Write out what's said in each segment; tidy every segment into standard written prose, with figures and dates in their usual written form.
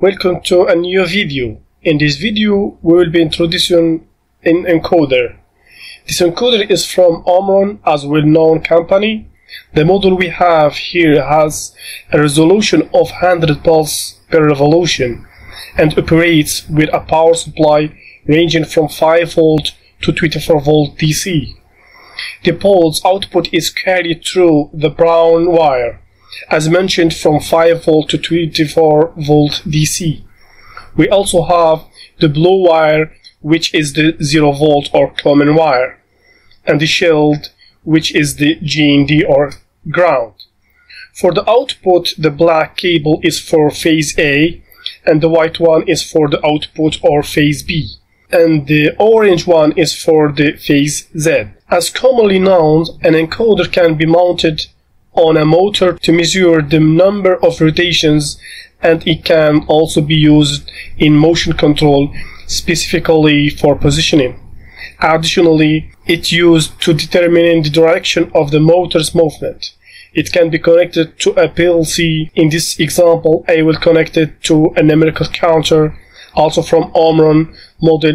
Welcome to a new video. In this video we will be introducing an encoder. This encoder is from Omron, as well-known company. The model we have here has a resolution of 100 pulse per revolution and operates with a power supply ranging from 5 volt to 24 volt DC. The pulse output is carried through the brown wire, as mentioned, from 5 volt to 24 volt DC. We also have the blue wire, which is the 0 volt or common wire, and the shield, which is the GND or ground. For the output, the black cable is for phase A and the white one is for the output or phase B, and the orange one is for the phase Z. As commonly known, an encoder can be mounted on a motor to measure the number of rotations, and it can also be used in motion control, specifically for positioning. Additionally, it's used to determine the direction of the motor's movement. It can be connected to a PLC. In this example, I will connect it to a numerical counter, also from Omron model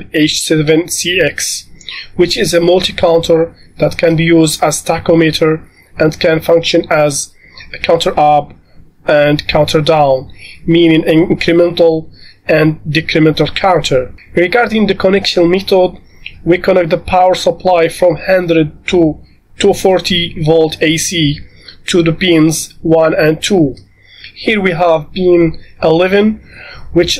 H7CX, which is a multi-counter that can be used as tachometer and can function as a counter up and counter down, meaning an incremental and decremental counter. Regarding the connection method, we connect the power supply from 100 to 240 volt AC to the pins 1 and 2. Here we have pin 11, which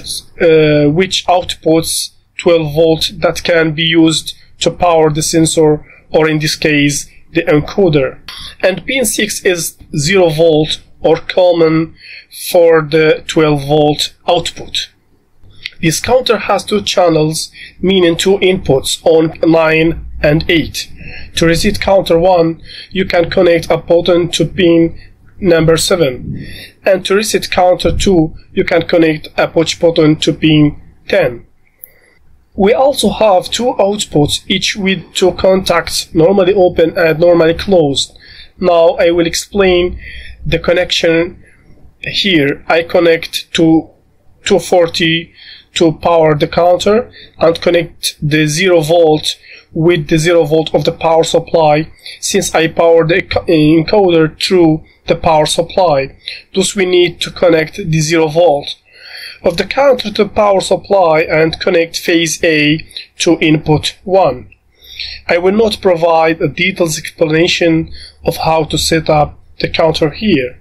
outputs 12 volt that can be used to power the sensor, or in this case the encoder. And pin 6 is 0 volt or common for the 12 volt output. This counter has 2 channels, meaning 2 inputs on 9 and 8. To reset counter 1, you can connect a button to pin number 7, and to reset counter 2, you can connect a push button to pin 10. We also have 2 outputs, each with 2 contacts, normally open and normally closed. Now I will explain the connection here. I connect to 240 to power the counter and connect the 0 volt with the 0 volt of the power supply, since I power the encoder through the power supply. Thus we need to connect the 0 volt of the counter to power supply and connect phase A to input 1. I will not provide a detailed explanation of how to set up the counter here.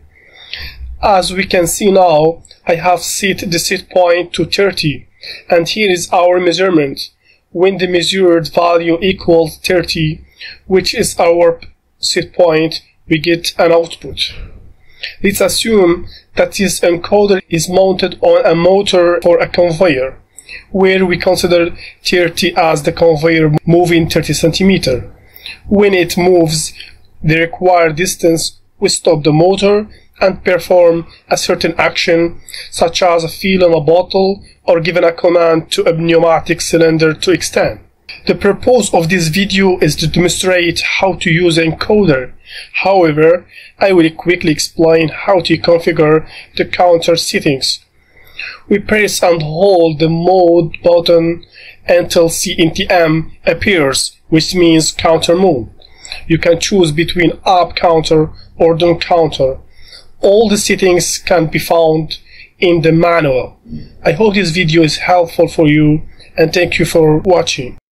As we can see now, I have set the set point to 30, and here is our measurement. When the measured value equals 30, which is our set point, we get an output. Let's assume that this encoder is mounted on a motor for a conveyor, where we consider 30 as the conveyor moving 30 cm. When it moves the required distance, we stop the motor and perform a certain action, such as fill in a bottle or giving a command to a pneumatic cylinder to extend. The purpose of this video is to demonstrate how to use an encoder. However, I will quickly explain how to configure the counter settings. We press and hold the mode button until CNTM appears, which means counter mode. You can choose between up counter or down counter. All the settings can be found in the manual. I hope this video is helpful for you, and thank you for watching.